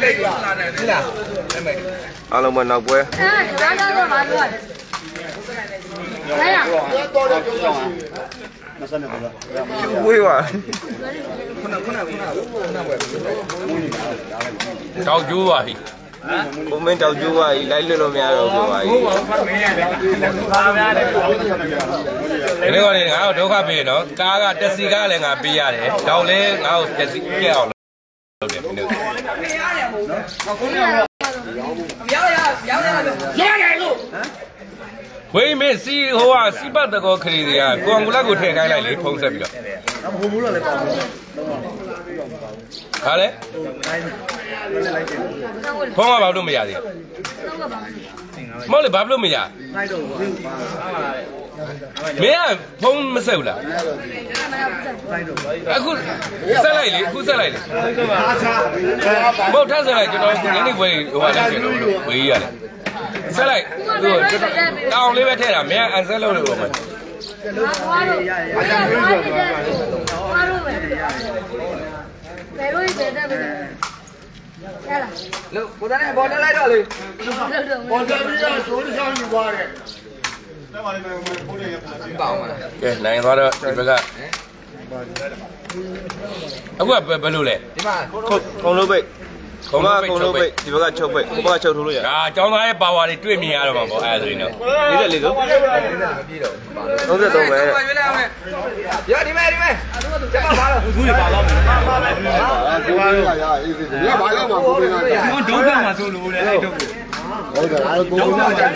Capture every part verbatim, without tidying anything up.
အားလုံးပဲနောက်ပွဲဝေးပါတောက်ကျိုးပါဟိကိုမင်းတောက်ကျိုးပါဟိလိုက်လွတ်လို့မရတော့ဘူးပါဟိဒီကောင်လေးငါ့ကိုဒုက္ခပေးနော်ကားကတက်စီကားလည်းငါပေးရတယ်တောက်လဲငါ့ကိုတက်စီပြက်အောင်လုပ်တယ်ဒီလိုဝေးမေးစီဟိုကစီပတ်တကောခရီးတွေကကိုအောင်လက်ကိုထည့်ခိုင်းလိုက်လေဖုံးဆက်ပြီးတော့ဟိုဘူးလို့လည်းပေါ့ဟာလေဖုံးကဘာလို့မရသေးမဟုတ်လေဘာလို့မရမင်းကဖုံးမဆက်ဘူးလားအခုဆက်လိုက်လေအခုဆက်လိုက်လေမဟုတ်ထပ်ဆက်လိုက်ကျွန်တော်ညနေခွေဟိုဟာလည်းကျွန်တော်ဝေးရတယ်ဆက်လိုက်ဟိုတောင်လေးပဲထည့်တာမင်းအန်ဆက်လုပ်လို့ပေါ့မဟုတ်သွားတော့သွားတော့ပဲဘယ်လိုပဲတဲ့ပဲရလားလို့ကိုသားနဲ့ဘောတက်လိုက်တော့လေဘောတက်ပြီးတော့ဒိုးတစ်ချောင်းယူသွားတယ်တက်ပါလိမ့်မယ်ဖိုးနေရပါအောင်ပါကဲနိုင်သွားတော့ဒီဘက်ကအခုကဘယ်လိုလဲဒီမှာခုံလို့ပိတ်ခုံကခုံလို့ပိတ်ဒီဘက်ကချုပ်ပိတ်ဟိုဘက်ကချုပ်ထိုးလို့ရဒါအကြောင်းသားရဲ့ပါဝါတွေတွေ့မြင်ရတော့မှာပေါ့အဲ့ဒါဆိုရင်တော့လေးတယ်လေးဆိုသုံးသုံးပဲရွေးလိုက်အောင်လေရဒီမဲ့ဒီမဲ့ကျမပါတော့သူတွေပါတော့မယ်ပါပါပဲဒီမှာရရအေးဒီကဘာလို့မှကိုပေးနေတာဒီဒုံးကမှာဆိုလို့လေအဲ့ဒုံးဟုတ်တယ်အားလုံးသုံးသုံးပဲ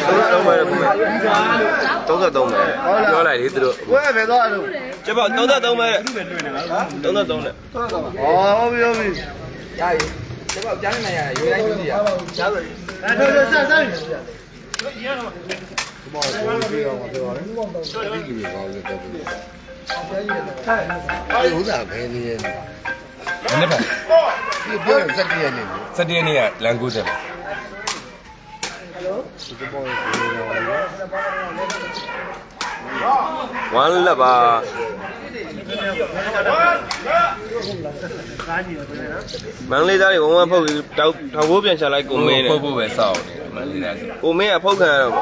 သုံးသုံးပဲပြောလိုက်လေသူတို့ဘယ်ပဲတော့အဲ့လိုကျမသုံးသုံးပဲသုံးသုံးနဲ့ဩဟုတ်ပြီဟုတ်ပြီရပြီကျမကြားနေရရွေးလိုက်ကြည့်ရကြားပြီအဲ့ဒါဆက်ဆက်ဒီမောင်ကိုပြေအောင်ပြောရတယ်ဒီကြီးပဲကောင်းလို့တက်ပြီအဲ့ဟုတ်တာပဲနေနေဘယ်နဲ့ပဲဒီပြောစက်တရနေစက်တရနေကလန်ကူးတယ်ဝမ်းလက်ပါမန်လေးသားတွေဝုံဝဖုတ်ပြီးတောက်ထောက်ဘိုးပြန်ချလိုက်ကိုမင်းနဲ့ဖုတ်ဖို့ပဲစောင့်နေမန်လေးသားကိုမင်းကဖုတ်ခံရတော့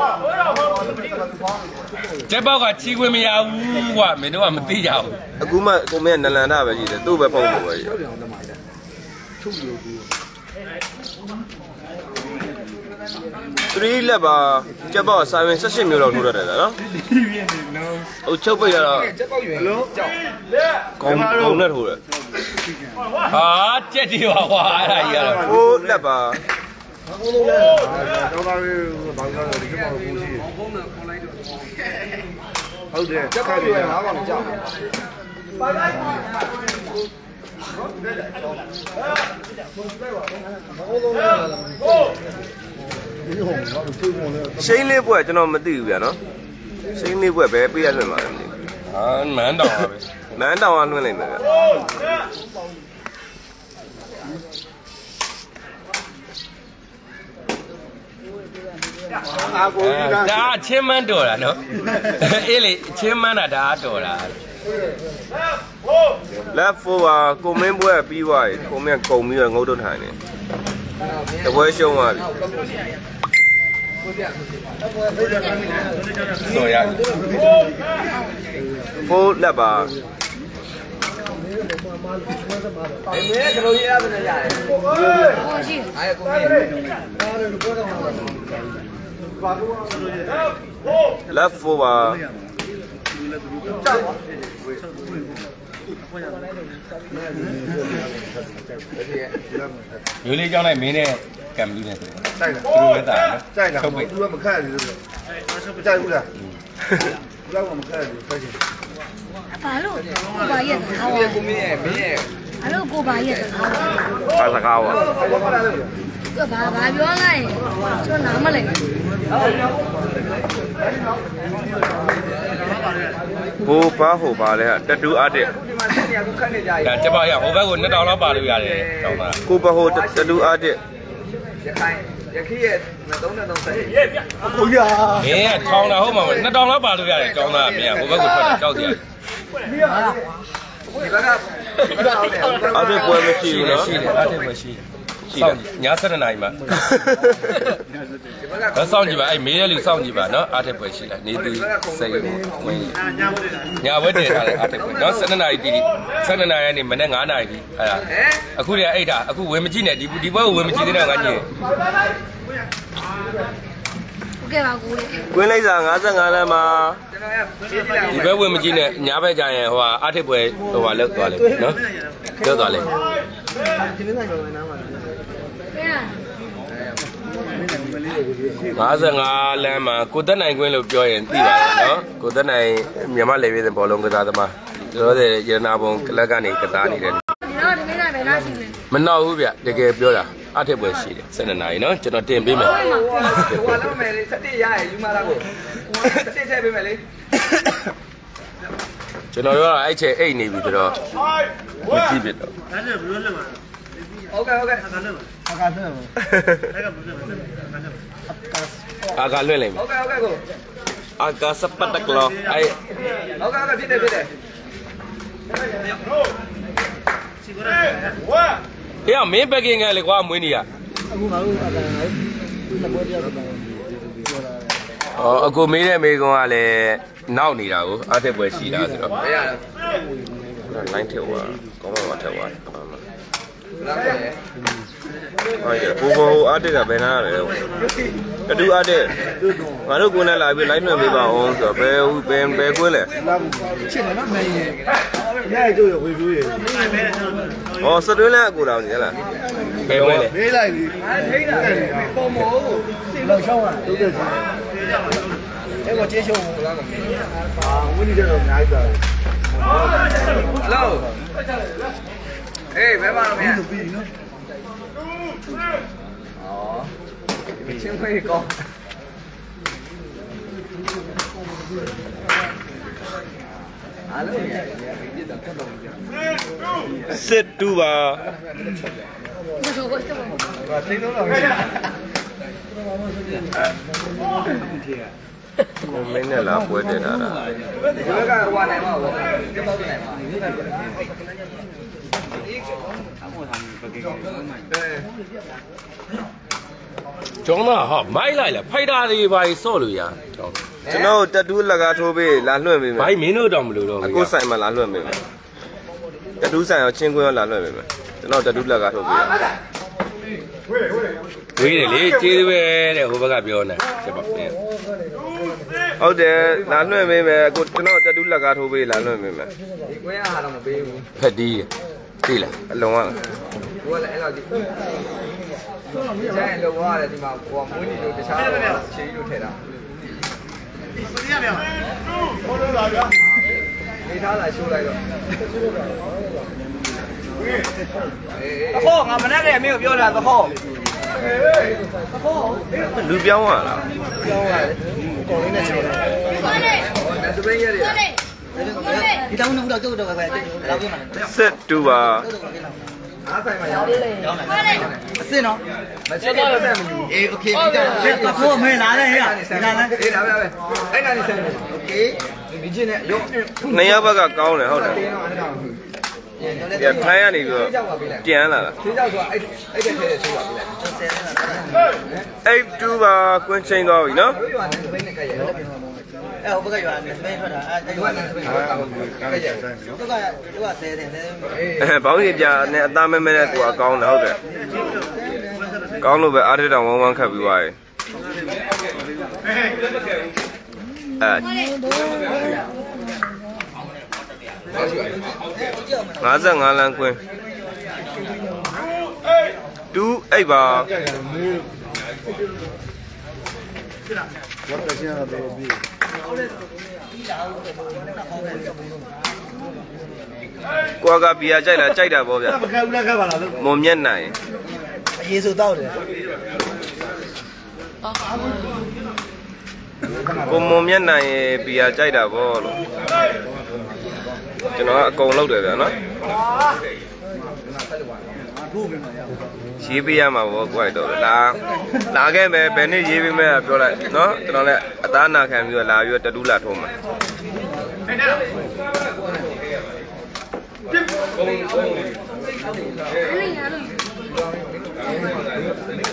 ကျက်ပေါက်ကချီခွင့်မရဘူးကွာမင်းတို့ကမသိကြဘူးအခုမှကိုမင်းကနလန်တာပဲရှိတယ်သူ့ပဲဖုတ်ဖို့ပဲရှိတယ်သရီးလက်ပါကျက်ပေါက်ဆိုင်ဝင်၁၈မျိုးလောက်ထိုးရတယ်နော်ဟိုချုပ်ပိတ်ရတော့ကျက်ပေါက်ရွယ်ကြောက်ကောင်းကောင်းနဲ့ထိုးတယ်ဟာကြက်တီပါကွာအဲ့ဒါကြီးကတော့ဟိုလက်ပါကျောင်းသားလေးဘာလို့လဲဒီကျက်ပေါက်ကိုရှိတယ်ဟုတ်တယ်ကျက်ပေါက်ရွယ်ငါးကောင်ကြောက်ပါလိုက်ရှိင်းလေးဘွဲ့ကျွန်တော်မသိဘူးဗျာနော်ရှိင်းလေးဘွဲ့ပဲပေးရလွှင့်ပါလားမသိဘူးဟာမန်းတောင်ပါပဲမန်းတောင်ကလွှင့်လိုက်မယ်ဗျာအာကိုကြီးကဒါချင်းမန်းတော်တာနော်အေးလေချင်းမန်းတာဒါတော်တာလက်ဖိုးပါကိုမင်းဘွဲ့ပြီးသွားပြီကိုမင်းကုံပြီးတော့ငုတ်တုတ်ထိုင်နေတပွဲရှုံးသွားပြီဆိုရဖိုးလက်ပါအေးမင်းကလိုရရတယ်ရတယ်ဟိုရှိအားကိုမင်းလက်ဖိုးပါယူလေးကြောင်းလိုက်မင်းနဲ့ကံပြီးနေတယ်တိုက်တာသူတို့လည်းတာနော်တိုက်တာသူကမခက်ဘူးလို့မတိုက်ဘူးလားဘယ်တော့မှမခက်ဘူးတိုက်ချင်ဘာလို့ကိုပါရဲ့ဟာဝါကိုမင်းရဲ့မင်းရဲ့အဲ့လိုကိုပါရဲ့ဟာဘာစကားဝါကဘာဘာပြောလိုက်ကျွန်တော်နားမလဲဘိုးဘာဟိုပါလဲတတူအားတဲ့ဒါကျပောက်ရဟိုဘက်ကိုနှစ်တောင်လောက်ပါလို့ရတယ်တောင်းတာကိုဘဟိုတတူအားတဲ့ရခိုင်ရခိရဲ့သုံးနဲ့သုံးဆက်ရေးပြအခုရမင်းကထောင်းတာဟုတ်မှာမနှစ်တောင်လောက်ပါလို့ရတယ်တောင်းတာမင်းကဟိုဘက်ကိုထွက်တယ်ကြောက်စီရတယ်ဒီဘက်ကအားတဲ့ပွဲမရှိဘူးနော်ရှိတယ်အားတဲ့ပွဲရှိတယ်ဆောင်ညာဆက်နေမှာတော့ဆောင်ကြည့်ပါအဲ့မေးရလူဆောင်ကြည့်ပါနော်အားထက်ပွဲရှိလားနေသူစိတ်ဝင်ညာဝဲတည်ထားတယ်အားထက်ပွဲနော်ဆယ်နှစ်နာရီတီဆယ်နှစ်နာရီကနေမနေ့ငါးနာရီတီအဲ့ဒါအခုတည်းအဲ့ဒါအခုဝင်မကြည့်နဲ့ဒီဒီဘက်ကိုဝင်မကြည့်သေးတော့ငါညင်ကဲပါကိုလေကွင်းလိုက်စာ၅၅လမ်းမှာဒီဘက်ဝင်မကြည့်နဲ့ညာဘက်ကြရင်ဟိုဟာအားထက်ပွဲဟိုဟာလောက်သွားလေနော်လောက်သွားလေဒီနေ့ဆိုင်ဝင်နားမှာ၅၅လမ်းမှာကိုသက်နိုင်ကွင်းလို့ပြောရင်သိပါတယ်နော်ကိုသက်နိုင်မြန်မာလေပြည်ဘောလုံးကစားသမားတို့ရဲ့ရတနာဘုံကလပ်ကနေကစားနေတယ်ဒီတော့ဒီနေ့နိုင်ပဲလားရှိနေမနောက်ဘူးဗျတကယ်ပြောတာအထက်ပွဲရှိတယ်ဆယ်နှစ်နာရီနော်ကျွန်တော်တင်ပေးမယ်ဟိုလောက်မယ်လေ၁၁ရရယူမလားကို၁၁ထည့်ပေးမယ်လေကျွန်တော်တို့ကအဲ့ချက်အိတ်နေပြီဆိုတော့မကြည့်ပြတော့ဟုတ်ကဲ့ဟုတ်ကဲ့အာကာလွှဲအာကာလွှဲအာကာလွှဲလိုက်ဟုတ်ကဲ့ဟုတ်ကဲ့ကိုအာကာစပတ်တကလောအဲ့ဟုတ်ကဲ့ဟုတ်ကဲ့ဖြစ်တယ်ဖြစ်တယ်ဟေးမင်းပက်ကင်ကလေကွာမွေးနေရအခုငါတို့အာကာငါတို့လက်ပွဲတရားတော့ပြောတာအော်အကိုမေးတဲ့မေးကွန်ကလည်းနောက်နေတာကိုအားထက်ပွဲရှိတာဆိုတော့မရဘူးနိုင်ထက်ဝါကောင်းမှထက်ဝါဟုတ်ရဲ့ဘူဘောအားတက်ကဘယ်နာလဲတတူအားတက်ငါတို့ကိုယ်နဲ့လာပြီးလိုက်နှံပေးပါအောင်ဆိုတော့ဘယ်ဘယ်ဘယ်ကွင်းလဲချစ်တယ်နော်မင်းရဲ့အဲ့ဒါတို့ရဝေပြိုးရဲ့ဟောစတွင်းလဲအကူတော်ကြီးဟလားဘယ်ကွင်းလဲမေးလိုက်ပြီထိန်းတာပုံမို့စိတ်လောက်ရှောင်းတာတို့တဲ့အဲ့ကိုကျေးရှုံးဘူးလားမင်းဟာဝင်းနေတော့အများကြီးပါဟယ်လိုအေးဘယ်မှာလဲမင်းအော်ဒီချင်းခွေးကောအားလုံးရပြည့်တော့ကတော့စစ်တူပါဘာသိလို့လဲမင်းနဲ့လာပွဲတက်တာလားဒီဘက်ကဟိုနိုင်မှာပေါ့ကျတော့နိုင်မှာကျောင်းသားဟာမိုက်လိုက်လားဖိုက်တာတွေပါဆော့လို့ရကျွန်တော်တက်တူးလက်ကားထိုးပေးလာလွှင့်ပေးမယ်ဘိုင်းမင်းတို့တော့မလို့တော့အခုဆိုင်မှာလာလွှင့်ပေးမယ်တက်တူးဆိုင်ရောချင်းကွင်းရောလာလွှင့်ပေးမယ်ကျွန်တော်တက်တူးလက်ကားထိုးပေးရဝေးတယ်လေကျေးဇူးပဲတဲ့ဟိုဘက်ကပြောနေချက်ပါဟုတ်တယ်လာလွှင့်ပေးမယ်အခုကျွန်တော်တက်တူးလက်ကားထိုးပေးလာလွှင့်ပေးမယ်ဒီကွင်းရဟာတော့မပေးဘူးဖက်တီးသိလားအလုံးကဘိုးကလည်းအဲ့လိုဒီကျန်လောရတယ်ဒီမှာဟိုမွေးနေလို့တခြားခြေကြီးလို့ထည့်တာဒီရပြန်ဟိုလိုလာဗျာနေသားလာရှိုးလိုက်တော့သခေါ်ငါမနဲ့ကအမေကိုပြောတာသခေါ်သခေါ်လူပြောင်းရလားပြောင်းရတယ်ကော်လေးနဲ့ချိန်တယ်ဟုတ်တယ်ဒါသူပဲရတယ်ဒီတောင်းနေတော့ကျုပ်တော့ပဲလာပြမှာဆက်တူပါအားဆိုင်မှာရောင်းတယ်ရောင်းတယ်အစ်စ်နော်မစစ်တော့ဆက်မယူအေးโอเคပြီးတော့တခိုးမင်းလာတယ်ဟဲ့လာတယ်အေးလာပဲအဲ့နာနေဆက်โอเคဒီချင်းနဲ့ရုပ်နေရာဘက်ကကောင်းတယ်ဟုတ်တယ်ပြထိုင်းရနေပြီးတော့ပြန်လာတာသေးကြောက်ဆိုအဲ့အဲ့တဲ့ထဲထဲဆိုးပါပြီလားအဲ့တူပါကွင်းချင်းသွားပြီနော်အဲ့ဟိုဘက်ကရွာနေစပိန်ထွက်တာအဲ့ဒီကစပိန်ထွက်တာဟုတ်ကဲ့ကျဆန်းနော်သူကသူကဆဲတယ်အဲဘောင်းကြီးပြနဲ့အသားမဲမဲနဲ့သူကကောင်းတယ်ဟုတ်တယ်ကောင်းလို့ပဲအားထက်တောင်ဝမ်းဝမ်းခတ်ပြီးသွားတယ်အဲငါး၅လမ်းကွင်းတူအိပ်ပါကွာကဘီယာကြိုက်လားကြိုက်တာပေါ့ဗျာမခက်ဘူးလားခက်ပါလားမုံမျက်နိုင်အရေးဆိုတော့တယ်ကိုမုံမျက်နိုင်ဘီယာကြိုက်တာပေါ့လို့ကျွန်တော်ကအကုန်လုပ်တယ်ဗျာနော်ရေးပေးရမှာပေါ့ကွာတော့လာလာခဲ့မယ်ဘယ်နေ့ရေးပေးမယ်ပြောလိုက်နော်ကျွန်တော်လည်းအသားနာခံပြီးတော့လာပြီးတော့တတူးလာထုံးမှာ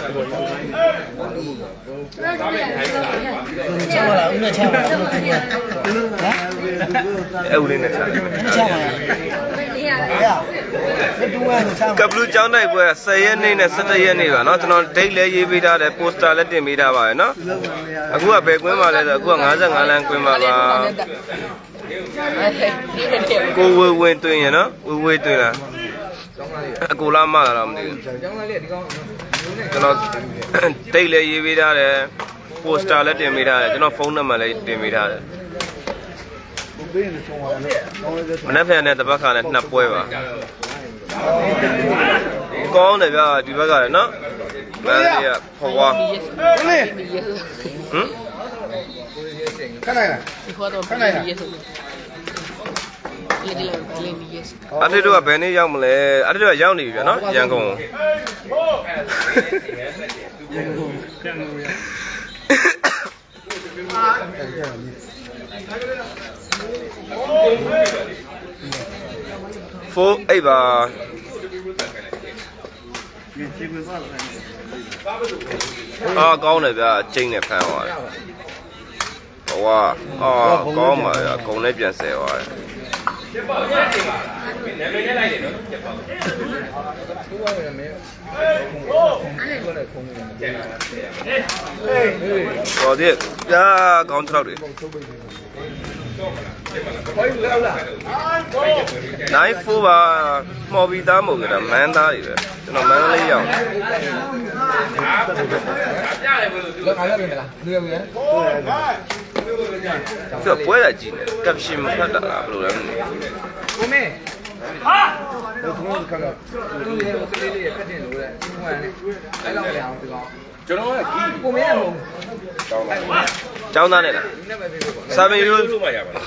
လားဦးနဲ့ချပါလားဟမ်အဲ့ဦးလေးနဲ့ချချပါလားကပလူကျောင်းတိုက်ပွဲဆယ်ရက်နေ့နဲ့ဆယ်တစ်ရက်နေ့ပါเนาะကျွန်တော်ဒိတ်လည်းရေးပေးထားတယ်ပိုစတာလည်းတင်ပေးထားပါတယ်เนาะအခုကဘယ်ကွင်းမှာလဲဆိုအခုကငါး၅လမ်းကွင်းမှာပါကိုဝေဝင်းတွင်ရနော်ဝေဝေတွင်လားအကိုလာမလာတော့မသိဘူးကျွန်တော်ဒိတ်လည်းရေးပေးထားတယ်ပိုစတာလည်းတင်ပေးထားတယ်ကျွန်တော်ဖုန်းနံပါတ်လည်းတင်ပေးထားတယ်မနေ့ဖက်နဲ့တပတ်ခါနဲ့နှစ်ပွဲပါကောင်းတယ်ဗျာဒီဘက်ကလည်းနော်မန်လေးကဖွာဟမ်ခဏရခဏရအဲ့ဒီတော့ဘယ်နေ့ရောက်မလဲအဲ့ဒီတော့ရောက်နေပြီဗျာနော်ရန်ကုန်ဖိုးအိပ်ပါအာကောင်းတယ်ဗျာကျင်းနဲ့ဖမ်းသွားတယ်ဟိုကအာကောင်းပါဗျာအကုန်လည်းပြန်ဆယ်သွားတယ်နာမည်နဲ့လိုက်တယ်နော်ချက်ပါဘူးဘာလဲမင်းအဲ့ဒါလည်းခုံးနေတယ်ဟေးဟေးဟေးဟောဒီကြာကောင်းချောက်တယ်နိုင်ဖိုးပါမော်ဘီသားမဟုတ်ကြတာမန်းသားတွေပဲကျွန်တော်မန်းလေးရောက်ပြရတယ်ဘယ်လိုလဲခါရပြင်လားလူရပြင်ကျပွဲလာကြည့်နေကပ်ရှင်မဖတ်တာလားဘယ်လိုလဲကိုမေဟာဘယ်သူကခါတူလေးကိုစလေးလေးဖတ်တင်လို့လေဒီမှန်နဲ့အဲ့လောက်မရအောင်ဒီကောင်ကျွန်တော်ကဂီကိုမေရမဟုတ်ကျောင်းသားနဲ့လားစာပေရိုးလို့မှရပါလား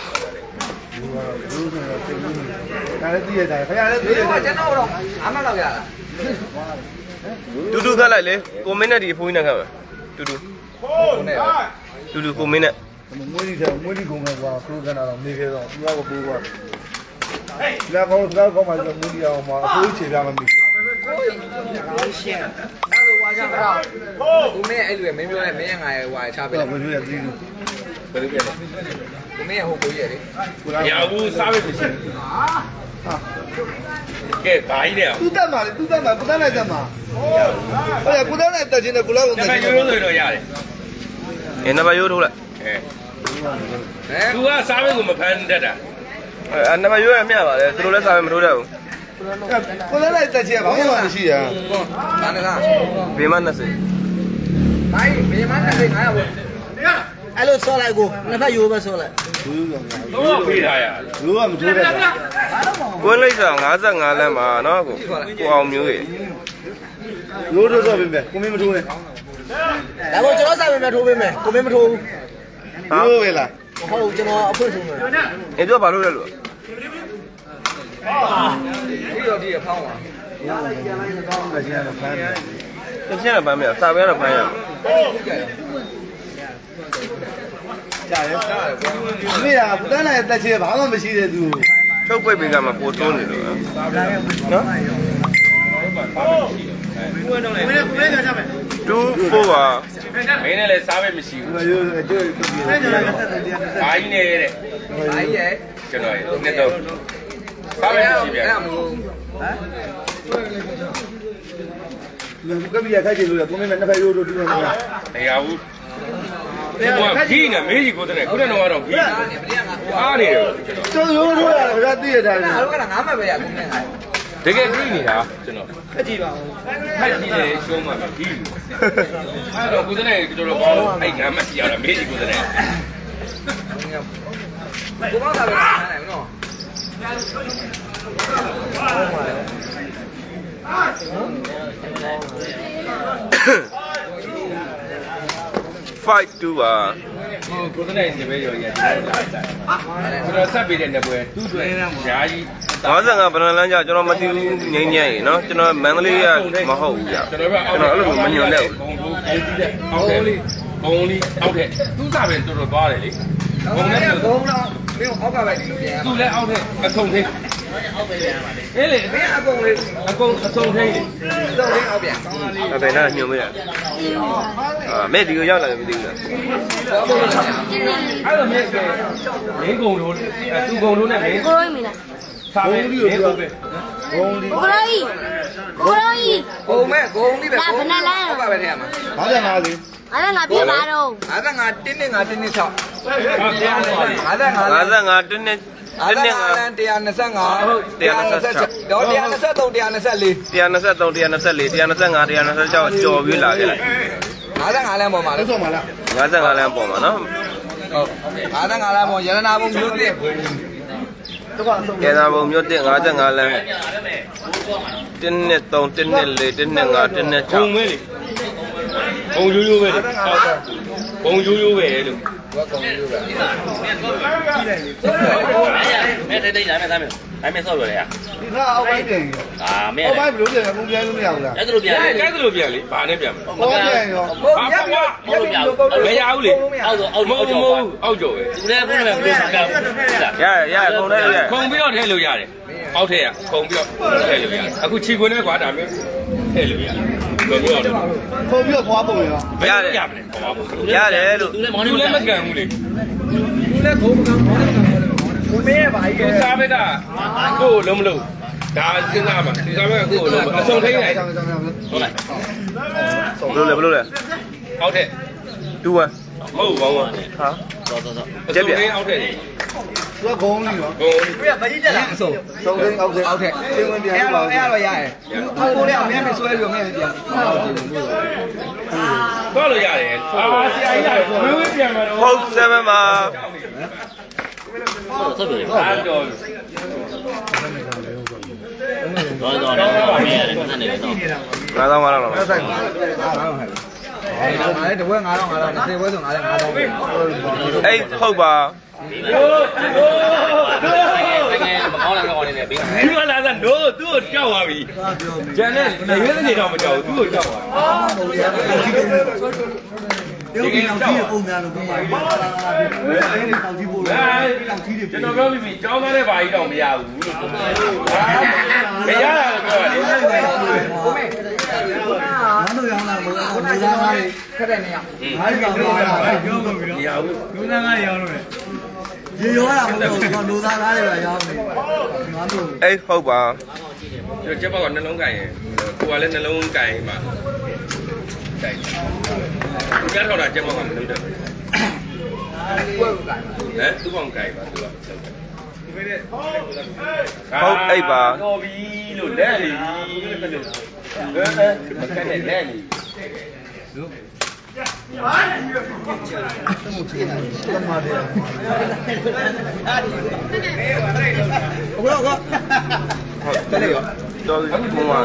ဒါလည်းသိရတယ်ခင်ဗျားလည်းသိရတယ်ကျွန်တော်တော့အားမလောက်ရလားတူတူခတ်လိုက်လေကိုမင်းနဲ့ဒီအဖိုးကြီးနဲ့ခတ်ပဲတူတူတူတူကိုမင်းနဲ့မွေးဒီတဲ့မွေးဒီကုန်းကကွာခရိုးကတော့နေခဲ့တော့သူကပိုးကွာလာကောင်းစကားကောင်းမှဆိုမွေးဒီအောင်မှာအဖိုးချေပြမှာမိရှင်းအဲ့လိုဝါကြပါတော့ကိုမင်းအဲ့လိုပဲမင်းပြောရဲမင်းငါရဲ့ဟွာချပေးလိုက်ဘယ်လိုလဲသိဘူးဘယ်လိုပြောလဲကိုမင်းဟိုကိုကြီးလေရဘူးစားပဲဖြစ်ရှင်ဟာကဲဘာကြီးလဲသူတက်မှာလေသူတက်မှာကိုတက်လိုက်တက်မှာဟုတ်ဟုတ်ကိုတက်လိုက်တက်ချင်းနဲ့ကိုလာကိုတက်ချင်းရိုးရိုးဆိုတော့ရတယ်အဲနံပါတ်ရိုးထိုးလိုက်အဲသူကစားပဲကိုမဖမ်းတတ်တာအဲနံပါတ်ရိုးရမြတ်ပါလေသူတို့လည်းစားပဲမထိုးတတ်ဘူးကိုတက်လိုက်တက်ချင်းကဘာမှမရှိရဘာလဲလားဘေးမနှစ်စိဘိုင်းဘေးမနှစ်စိငါရဘူးအဲ့လိုဆော့လိုက်ကိုနှစ်ဖက်ရိုးပဲဆော့လိုက်ရိုးပေးထားရရိုးကမထိုးတတ်တာကွင်းလိုက်စာငါး၅လမ်းမှာနော်ကိုကိုအောင်မျိုးရေရိုးထိုးဆော့ပေးမယ်ကိုမင်းမထိုးနဲ့ဒါမို့ကျွန်တော်စားပေးမယ်ထိုးပေးမယ်ကိုမင်းမထိုးဘူးရိုးပဲလားဟုတ်ကျွန်တော်အဖွင့်ထိုးမယ်အဲ့တော့ဘာလို့လဲလို့ဒီတော့ဒီအဖောင်းပါရိုးပြန်လိုက်တော့ကောင်းတယ်ကျန်တော့ဖမ်းတယ်ကျန်တော့ဖမ်းမယ်စာပဲတော့ဖမ်းရကြားတယ်ကြားတယ်ဒီနေ့ကပတန်းလိုက်တက်ချေဘာမှမရှိတဲ့သူချုပ်ပိတ်ပေးကမှပိုတွန်းနေလို့နော်မင်းကဘယ်ကကြမယ်တူဖိုးပါမင်းနဲ့လည်းစားပဲမရှိဘူးရိုးရိုးကျိုးဘာကြီးနဲ့တဲ့ဘာကြီးရဲ့ကျွန်တော်နဲ့တော့စားပဲမရှိဗျာအဲ့မလို့ဟမ်ကပြရခိုက်ကြလို့ကိုမင်းနဲ့နှစ်ဖက်ရိုးတို့တူနေလားမရဘူးဟိုကခီးနေမေးကြီးကိုတဲ့ခုနကတော့ခီးအားနေတယ်ကျွန်တော်ရိုးရိုးရတယ်ဗျာသိရတာလေအဲ့တော့ကငါမှပဲရကိုမင်းကတကယ်ခီးနေတာကျွန်တော်ခက်ကြည့်ပါဦးခက်ကြည့်တယ်ရှုံးမှာခီးအဲ့တော့ကိုတဲ့ကျွန်တော်ဘောင်းအဲ့ငါမှကြည့်ရတာမေးကြီးကိုတဲ့ကိုမောင်သာပဲနိုင်နော် five two ပါဟိုကိုယ်တိုင်နေပဲရောရကျွန်တော်ဆက်ပေးတဲ့နေပွဲသူ့အတွက်ညာကြီး၅၅ဘဏ္ဍာလမ်းကြကျွန်တော်မသိဘူးငိမ့်ညံ့ရေနော်ကျွန်တော်မန္တလေးကမဟုတ်ဘူးကြာကျွန်တော်အဲ့လိုမညွန်တဲ့အောက်တယ်ဘုံလေးအောက်တယ်သူ့စားပဲတော်တော်သွားတယ်လေဘုံနဲ့ဘုံတော့မင်းအောက်ကပဲဒီလိုပြန်သူ့လည်းအောက်တယ်အထုံသေးအေးလေမင်းအကုန်လေးအကုန်အစုံထိန်းလေစုံထိန်းအောက်ပြန်အဲ့ဘယ်နဲ့ညွှန်မရအာမဲဒီကိုရောက်လာတယ်မသိဘူးလားအဲ့လိုမဲကမင်းကုံလို့သူကုံလို့နဲ့မင်းကိုရိုင်းမီလားစာပဲမင်းကုံပဲဘုံဒီကိုရိုင်းကိုရိုင်းဂုံမဲ့ဂုံလေးပဲဂုံဟုတ်ပါပဲထဲမှာဘာပြန်လာလဲအဲ့ဒါငါပြပါတော့ငါးငါတင်းနဲ့ငါတင်းနဲ့၆ဟုတ်တရားပါလေငါးငါငါးငါတင်းနဲ့တင်းနဲ့ငါလန်125 126တော့123 124 123 124 125 126ကြော်ပြီးလာခဲ့လိုက် 55လမ်းပေါ်မှာလုံးလို့ဆောင်ပါလား 55လမ်းပေါ်မှာနော်ဟုတ်55လမ်းပေါ်ရတနာဘုံမျိုးတစ်တော့အဆုံးကျန်တာဘုံမြို့တင်55လမ်းတင်းနဲ့3တင်းနဲ့4တင်းနဲ့5တင်းနဲ့6ဘုံမဲလေဘုံရိုးရိုးပဲလေဘုံရိုးရိုးပဲလို့ဘွားကောင်မျိုးပဲမဲတိတ်တိတ်လာမဲသားမဲအဲ့မဲဆော့ရလေอ่ะဒီကအောက်ပိုင်းတင်ရောအာမဲအောက်ပိုင်းဘယ်လိုပြန်လဲဘုံပြန်လို့မရဘူးလားအဲ့ဒါလိုပြန်လေအဲ့ဒါလိုပြန်လေဘာနဲ့ပြန်မလဲအောက်ပြန်ရောဟုတ်ရပြီမရဘူးလေအောက်ဆိုအောက်မအောက်ဟုတ်ကျော်မပါဟုတ်အောက်ကျော်ပဲသူလည်းဘုန်းနဲ့ဘယ်လိုစကားလဲရရခုံထဲရခုံပြီးတော့ထည့်လို့ရတယ်အောက်ထည့်ရခုံပြီးတော့ထည့်လို့ရတယ်အခုခြေခွင်းနဲ့ကွာဒါမျိုးထည့်လို့ရတယ်ဘယ်လိုလဲခုံပြီးတော့ဘွားပုံရောရတယ်ရတယ်ရတယ်လို့သူလည်းမောင်းသူနေလည်းမကန်ဘူးလေသူလည်းဂုံမကောင်ဘုံမဲပါကြီးသူစားဘက်ကကိုယ်လုံးမလို့ဒါစဉ်းစားမှာဒီစားဘက်ကကိုယ်လုံးအစုံထိန်းလိုက်ဟုတ်လားဘယ်လိုလဲဘယ်လိုလဲအောက်ထည့်တူဝမ်းဟုတ်ပါဘူးဟာတော်တော်တော်အစုံထိန်းအောက်ထည့်သူကဂုံးလေးရောဘုံပြမကြီးတက်လာအစုံဆုံးသိအောက်သိအောက်ထက်ရှင်းဝင်ပြန်အဲ့ပါတော့အဲ့တော့ရတယ်သူကိုလည်းအများကြီးဆွဲပြီးတော့ငဲ့ပြန်တော့လို့ရတယ်အာဆရာကြီးကဝေးဝေးပြန်မှာတော့ဟုတ်ဆယ်မှာဆော့ပြလေအားတော့တော်တော်တော့မဲရတယ်နည်းနည်းတော့ငါးသောင်းငါးတော့ဆက်ဆိုင်ပါအဲ့ဒါငါလည်းတပွဲ9000 9000 20ပွဲဆိုငါလည်း9000ပဲအေးဟုတ်ပါငယ်မကောင်းလည်းမကောင်းနေတယ်ပြီးဒီကလာတာနိုးသူ့ကိုကြောက်သွားပြီကျန်တဲ့ရွေးနေတော့မကြောက်ဘူးသူ့ကိုကြောက်သွားဒီကိစ္စကြီးပုံများလို့ပုံပါပြီတောင်ကြီးပို့တယ်တောင်ကြီးတွေကျွန်တော်ပြောပြီးပြီကြောင်းသားတဲ့ဘာကြီးတော့မရဘူးလို့မရတာလို့ပြောတယ်ကိုမေငါတို့ရောင်းလာမလို့လူသားသားတွေခက်တဲ့နေရာငါးကောင်ပါလာပြောမပြီးမရဘူးလူသားသားရောင်းလို့ရေရောတာမဟုတ်ဘူးလူသားသားတွေပဲရောင်းနေငါတို့အေးဟုတ်ပါကျွန်တော်ချက်ပေါက်ကနှလုံးကင်ရင်ကိုကလည်းနှလုံးကင်မှာကင်သူကထောက်တာချက်ပေါက်ကမလုပ်တယ်ပွဲကိုကြိုင်ပါဟမ်သူ့ကောင်ကင်ပါသူကဟုတ်အိပ်ပါတော်ပြီလို့လက်နေပြီဟဲ့မကနဲ့လက်နေဘယ်တော့ကတယ်လေရောတော်ပြီဘုံပါ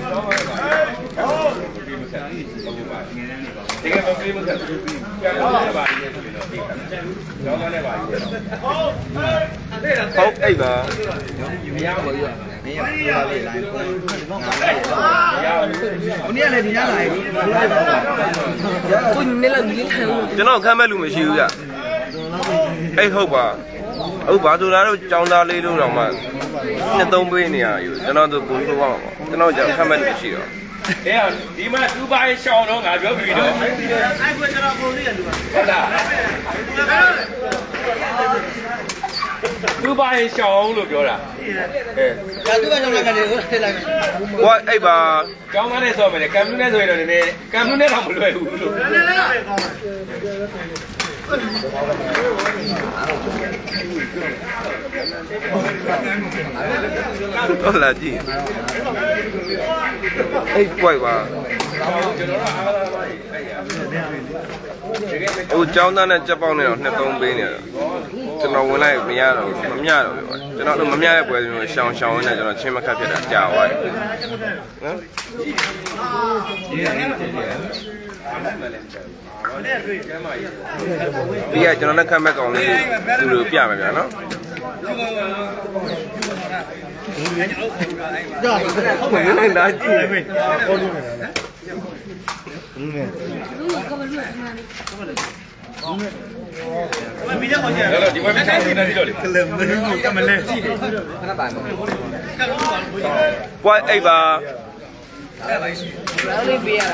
ဒီကနေ့မကပြန်လာပါလိမ့်မယ်တော့ဒီကကျောင်းသားနဲ့ပါလိမ့်မယ်ဟုတ်အိပ်ပါမရဘူးရောမင်းရပါလေလိုက်မရဘူးဘုန်းကြီးကလည်းဒီညလာရင်ကိုနေလောက်ကြီးထိုင်လို့ကျွန်တော်ခမ်းမဲ့လူမရှိဘူးကြအေးဟုတ်ပါဟုတ်ပါသူတို့ကျောင်းသားလေးတို့တော့မှနှစ်သုံးပေးနေရယူကျွန်တော်တို့ပုံဆိုးပါမှာပေါ့ကျွန်တော်ကြောင့်ခမ်းမဲ့လူမရှိတော့အေးဒီမှာဒူဘိုင်းရှောင်းတော့ငါပြောပြီတော့အဲ့ကွကျွန်တော်ပုံလေးရလူပါဟုတ်လားဒူဘိုင်းရှောင်းလို့ပြောတာအေးဒါသူကကြောင့်လည်းကနေဟိုထည့်လိုက်ဟောအဲ့ပါကျောင်းသားနဲ့ဆိုမယ်ကမ်ပျူနဲ့ဆိုရင်တော့နည်းနည်းကမ်ပျူနဲ့တော့မလွယ်ဘူးလို့ဟုတ်လားကြည့်အေးပွိုက်ပါဟိုကျောင်းသားနဲ့ကြက်ပေါက်နဲ့တော့နှစ်သုံးပေးနေတော့ကျွန်တော်ဝင်လိုက်မရတော့မမျှတော့ဘူးကျွန်တော်တို့မမျှတဲ့ပွဲမျိုးရှောင်းရှောင်းနဲ့ကျွန်တော်ချင်းမခတ်ဖြစ်တာကြာသွားတယ်နော်ဒီကကျွန်တော်နဲ့ခတ်မဲ့ကောင်လေးသူတို့ပြမယ်ဗျာနော်ကြာဟုတ်ပါဘူးလာကြည့်မယ်ဟောလို့မယ်လူကဘလူးကမှန်းဒီဘက်မှာနေနေလို့လေကလမင်းကမလဲခဏပါနော်ကွာအိပ်ပါနောက်လေးပေးရ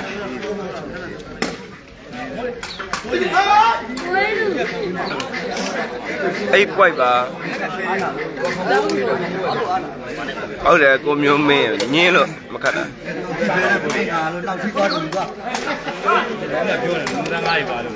အိပ်ကွိုက်ပါဟုတ်တယ်ကိုမျိုးမင်းညင်းလို့မခတ်တာလို့နောက်ထိသွားတယ်ကွာပြောတယ်လူသားငါးရီပါလို့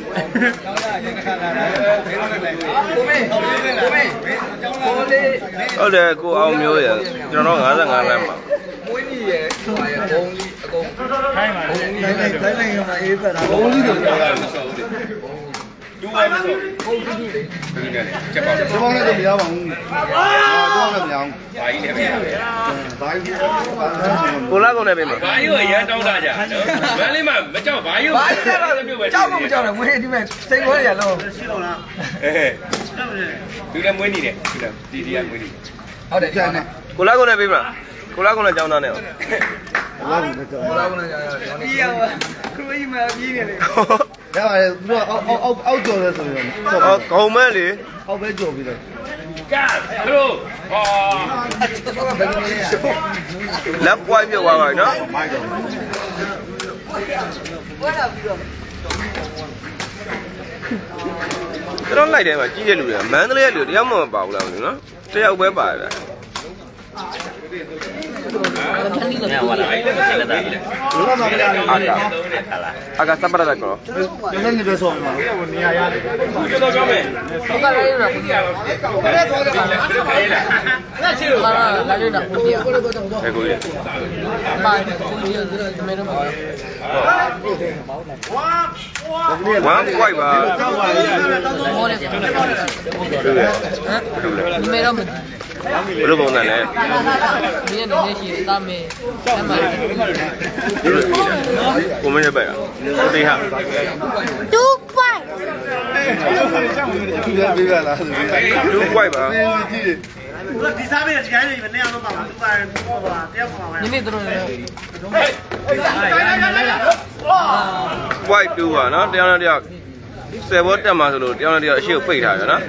ကိုမေကိုမေကိုမေဟုတ်တယ်ကိုအောင်မျိုးရကျွန်တော်၅၅လမ်းမှာမွေးကြီးရဲ့ဟိုရဲ့ဘုံကြီးအကုန်ခိုင်းပါလေတိုင်းတိုင်းတိုင်းတိုင်းကအေးပတ်တာဘုံကြီးတွေပြောတာမစောဘူးတူပါမစောဟုတ်ပြီဒီနေ့ချက်ပါချက်ပေါင်းလည်းမရပါဘူးတော့လည်းမရအောင်ဘာကြီးလည်းမရဘူးဘာကြီးကိုလာကုန်နေပြီမဘာကြီးကိုအရန်တောင်းတာကြမန်းလေးမမကြောက်ဘာကြီးကိုဘာကြီးတော့လည်းပြုတ်ပဲကြောက်မကြောက်နဲ့မွေးဒီမဲ့စိတ်ဝဲရလုံးရှိတော့လားအေးသူလည်းမွေးနေတယ်သူလည်းတီတီကမွေးနေဟုတ်တယ်ကြာနေကိုလာကုန်နေပြီမလားကိုလာကုန်လည်းကြောင်းသားနေအောင်လာပြီတော့ကိုလာကုန်လည်းကြောင်းသားပြီးရောခရိုကြီးမှာပြီးနေလေရပါတယ်သူကအောက်အောက်အောက်ကျော်လဲဆိုရင်တော့ခေါင်းမဲလေအောက်ပဲကျော်ပြီးတော့ကဲခရိုဟာလက်ပွိုင်းပြုတ်သွားပါပြီနော်ပွဲလာပြီးတော့ကျွန်တော်လိုက်တယ်မှာကြီးတဲ့လူတွေကမန္တလေးကလူတရားမှမပါဘူးလားနော်တယောက်ပဲပါတယ်เนี่ยว่าอะไรไม่ใช่ละรู้ว่ามาไม่ได้อากาศสัปดาห์ก่อนเดี๋ยวนี่ด้วยซ้อมมาနေရာရတယ်ကျွန်တော်ပြောမယ်ဟုတ်ကဲ့လေးတော့ပြရအောင်ဘယ်တော့တော့လာလာချီလို့လာလာနေတာပြရအောင်ဘယ်ကိုလဲပါကိုကြီးကမဲတော့ဝမ်းကွိုက်ပါမော်လေဟမ်မဲတော့ဘယ်လိုပုံစံလဲမင်းနေနေရှိတာမဲအမှန်ကိုမင်းရဲ့ပဲဟုတ်သေးဟာတူပိုက်သူလည်းပြေးလာလားတူကွိုက်ပါဒီစားပေးတဲ့ဒီတိုင်းလေးမနေအောင်တော့ပါဘူးတူပါတော့ပါတယောက်ပါပါနည်းနည်းတော့လေကွိုက်တူပါနော်တယောက်နဲ့တယောက်ဆယ်ဘောတက်မှာဆိုလို့တယောက်နဲ့တယောက်အရှိကိုပိတ်ထားတယ်နော်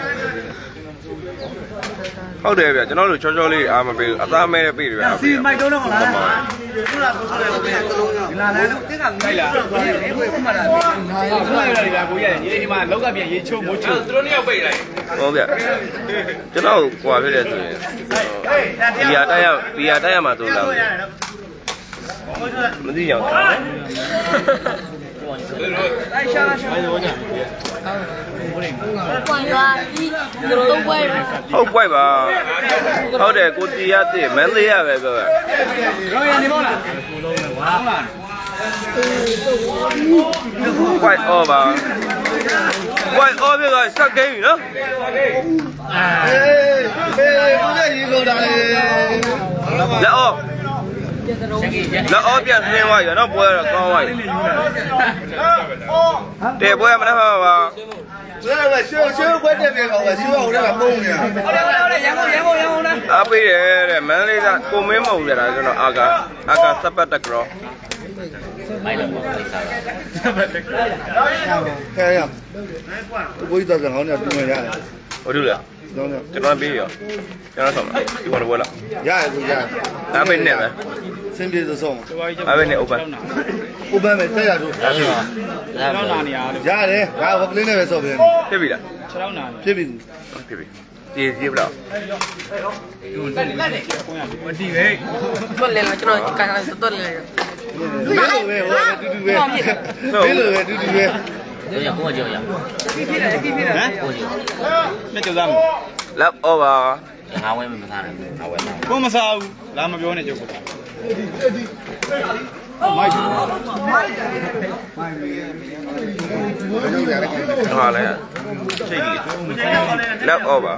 ဟုတ်တယ်ဗျကျွန်တော်တို့ချောချောလေးအားမပေးဘူးအသားမဲနဲ့ပေးတယ်ဗျစီမိုက်တော့တော့မလားခုနကကိုဆိုတယ်ဘယ်ကလုံးရောဒီလာလဲလို့တင်းကငိုက်လာဘယ်ဘယ်မှလာဘူးဟာဘယ်လိုလဲကိုရတယ်ဒီဒီမှာလောက်ကပြန်ရေချိုးမိုးချိုးသူတို့နှစ်ယောက်ပိတ်လိုက်ဟုတ်ဗျကျွန်တော်ဟွာဖြစ်တယ်ဆိုရင်ဘီယာတိုက်ရဘီယာတိုက်ရမှာဆိုတော့မသိရအောင်哎，下来下来，我讲。关于一都怪了。 好怪吧？好的，估计也对，蛮厉害的个。 老爷，你忙了？ 怪恶吧？怪恶这个杀鸡鱼呢？ 哎哎，我这一个的嘞。 来哦。แล้วอ้อเปลี่ยนเพลงว่าอยู่เนาะป่วยก็ว่าอยู่เดี๋ยวป่วยมันได้ป่าว这个修修关这边搞个修好这个梦呢好嘞好嘞阳光阳光阳光呢啊对的蛮累的ကိုမင်းမဟုတ်ရတာကျွန်တော်အာကာအာကာစပတ်တက်ကြောမိုက်လို့ပေါ့လိစားစပတ်တက်ခဲရဘိုးကြီးတော့ကောင်းနေပြင်ရတယ်ဟုတ်တယ်ကျွန်တော်ပေးရောကျွန်တော်ဆောင်ဒီဘောဘောလားရတယ်ကိုရတယ်ဒါပဲနဲ့ပဲစင်ပြေသဆုံးဒါပဲနဲ့ open open ပဲတက်ရတော့ဒါပြီပါဒါနာနေရတယ်ဒါဟိုကလေးနဲ့ပဲဆော့ပြန်ဖြစ်ပြီလားခြေထောက်နာဖြစ်ပြီဖြစ်ပြီဒီဒီဘလောက်လက်လက်လက်မတီးပဲတွတ်လဲလားကျွန်တော်ကန်ကန်တွတ်လဲဒီလိုပဲဟိုတူတူပဲဒီလိုပဲတူတူပဲကြောက်ရကိုကြောက်ရကိဖြစ်တယ်ကိဖြစ်တယ်ဟမ်ကိုကြောက်လက်ကြောက်သားမလက် over ငါဝဲမမစားနိုင်ဘူးငါဝဲစားကိုမစားဘူးလာမပြောနဲ့ကြောက်ကိုမိုက်မိုက်ဟာလဲချိန်ကြီးလက် over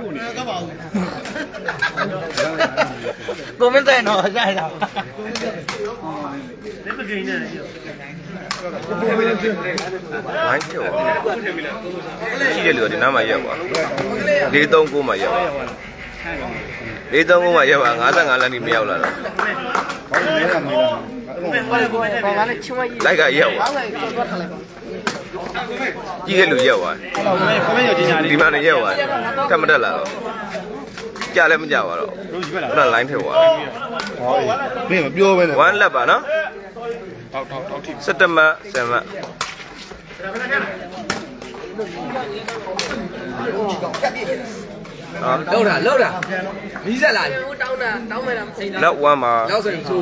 ကိုမင်းတဲ့နော်ရိုက်တာလက်မกินနဲ့မိုင်းကျော်ရှိတယ်လို့ဒီနားမှာရက်ပါလေးသုံးကိုမှရက်ပါလေးသုံးကိုမှရက်ပါ၅၅လမ်းဒီမရောက်လာတော့လိုက်ကရက်ပါကြီးတဲ့လူရက်သွားဒီမှာနေရက်သွားကတ်မတက်လာတော့ကြာလည်းမကြပါတော့ခုန line ထည့်သွားမင်းမပြောဘဲနဲ့ one လက်ပါနော်တောက်တောက်တောက်ထိစက်တမဆယ်မလောက်တာလောက်တာမီးဆက်လာတယ်တောင်းတာတောင်းမယ်လားမစိမ့်တာလောက်oneပါလောက်ဆိုရင်သူ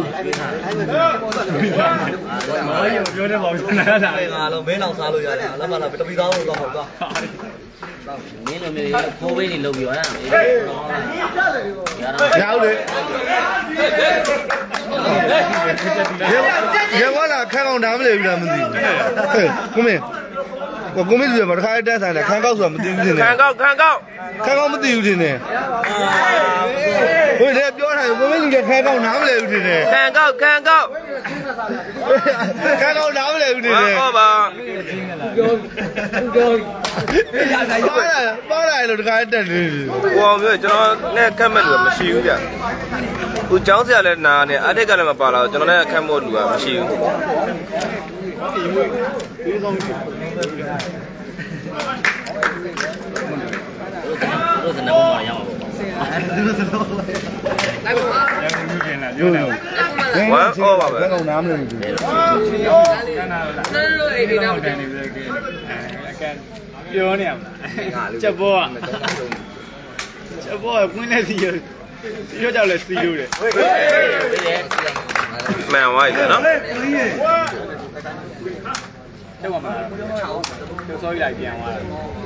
ပြောတဲ့ပေါ့နားတာငါလုံးမင်းအောင်စားလို့ရတယ်လက်မလာတပီသားလို့တော့ဟုတ်သွားမင်းလိုမျိုးခိုးဘိန်းနေလုပ်ပြီးသွားတာရောက်လေရေဝလာခန်းကောင်ဓာမလဲဘူးလားမသိဘူးကိုမင်းကိုမင်းတို့ကတခါတန်းဆိုင်တယ်ခန်းကောက်ဆိုတာမသိဘူးတင်တယ်ခန်းကောက်ခန်းကောက်ခန်းကောက်မသိဘူးတင်တယ်ဟိုလည်းပြောထားတယ်ကိုမင်းတို့ကခန်းကောက်နားမလဲဘူးတင်တယ်ခန်းကောက်ခန်းကောက်ခန်းကောက်နားမလဲဘူးတင်တယ်ဟုတ်ပါပြောပြောပါလာပါလာလို့တခါတက်နေဟောပြောကျွန်တော်နဲ့ခက်မဲ့လူကမရှိဘူးဗျသူเจ้าဆရာလည်းနာနေအတစ်ကလည်းမပါလာတော့ကျွန်တော်နဲ့ခက်မို့လူကမရှိဘူးတို့စနေပေါ်မှာရအောင်လိုက်ပါရိုးနေဝမ်းဩပါပဲခန်းကောက်နားမလဲဘူးကန်းနာလို့အိမ်နောက်တန်းနေပြီကဲအကန်းပြောနေရမလားချက်ဘောကချက်ဘောကကွင်းလက်စီရစီရကြောက်လဲစီလို့တယ်မှန်ဝိုင်းတယ်နော်ချက်ပါမှာကျော်စောကြီးလိုက်ပြန်သွားတာ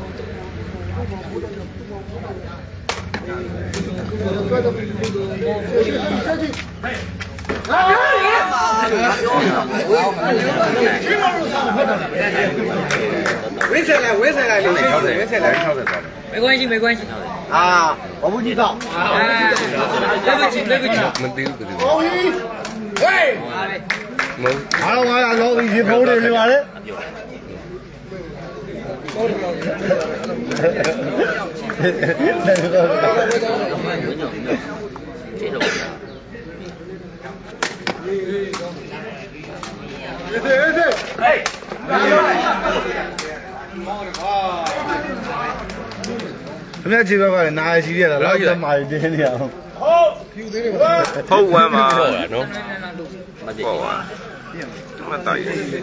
ဝင်းဆက်လိုက်ဝင်းဆက်လိုက်လို့ဝင်းဆက်လိုက်၆၀သွား没关系没关系啊我不知道对不起对不起မသိဘူးသူဟေးမအားလုံးအားလုံးဒီဖုန်းတွေနေပါလေခင်ဗျာကြည့်ပါပါနားရှိရတာလောက်တက်မာရီတင်းနေအောင်ဟုတ်ဖြူသေးတယ်ဟုတ်ဝမ်းပါဟုတ်လားနော်မသိဘူးမတိုင်း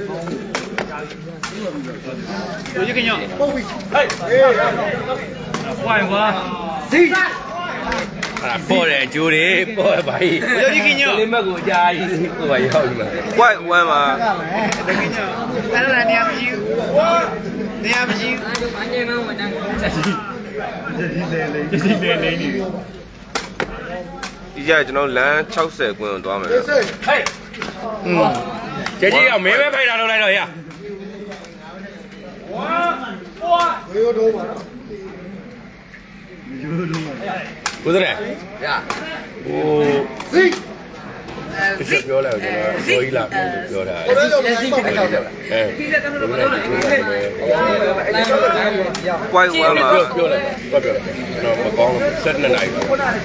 我一个鸟，哎，换一个， စီအာပေါ်တယ်ဂျိုးတွေပေါ်ပါ E 我一个鸟， လေးမက်ကိုကြာကြီးဟိုပါရောက်ပြီဝိုက်ဝမ်းပါ一个鸟，အဲ့ဒါနေရာမရှိဘူးနေရာမရှိဘူးအဲ့ဒါဘာနေမှမဝင်နိုင်ဘူးချက်ကြီးချက်ကြီးလေးလေးနေဒီကြကျွန်တော်လမ်း၆၀ကွင်းကိုသွားမယ်ဟေးอืมကြကြီးကမင်းပဲဖိုက်တာလုပ်လိုက်တော့ရဝါဝါရိုးတော့ပါရိုးတော့ပါကိုယ်တည်းရဟိုစီဒီပြောလိုက်တော့ကျွန်တော်ပြောကြီးလာပြောတာအဲစီပဲထောက်တယ်အဲကွိုင်းဝမ်းမှာပြောလိုက်ပြောပြောလိုက်ကျွန်တော်မကောင်းဆက်နှစ်နိုင်ပါ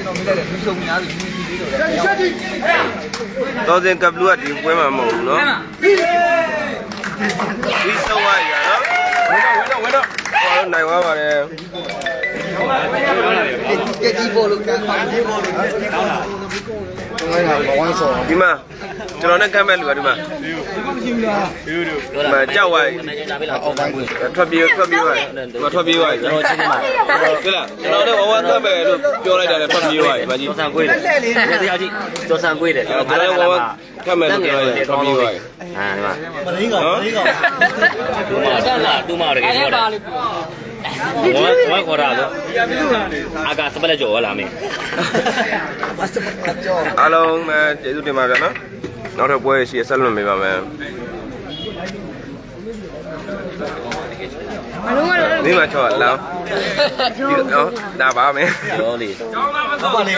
တော့စင်ကပ်လူကဒီပွဲမှာမဟုတ်ဘူးเนาะဒီစောဝါရနော်ဝဲတော့ဝဲတော့ဟောနိုင်သွားပါတယ်ကြည့်ကြည့်ဖို့လို့ကန်းပါကြည့်ဖို့လို့ကောင်းတာဘဝဆောဒီမှာကျွန်တော်နဲ့ကမ်းမဲ့လူကဒီမှာမရှိဘူးလားဒီလိုဒီမှာကြောက်ဝိုင်းအောက်ပိုင်းကိုထွက်ပြေးထွက်ပြေးဝိုင်းဒီမှာထွက်ပြေးဝိုင်းကျွန်တော်ချင်းချင်းပါဟုတ်လားကျွန်တော်လည်းဝဝကမ်းမဲ့လို့ပြောလိုက်တယ်ထွက်ပြေးဝိုင်းဒီမှာကြီးကျော်ဆန်ကွေးတယ်တရားကြီးကျော်ဆန်ကွေးတယ်ကျွန်တော်လည်းဝဝကမ်းမဲ့လို့ပြောလိုက်တယ်ထွက်ပြေးဝိုင်းဟာဒီမှာမရင်းကောင်မရင်းကောင်တူမတက်လာတူမတကယ်ပြောတာဝါဝါခေါ်တာလို့အာကာစပလက်ကြော်လာမင်းအားလုံးပဲကျေးဇူးတင်ပါဗျာနော်နောက်ထပ်ပွဲရှိရဆက်လွတ်ပေးပါမယ်ဒီမှာချောလောင်းဒီတော့ဒါပါမယ်ရောလေ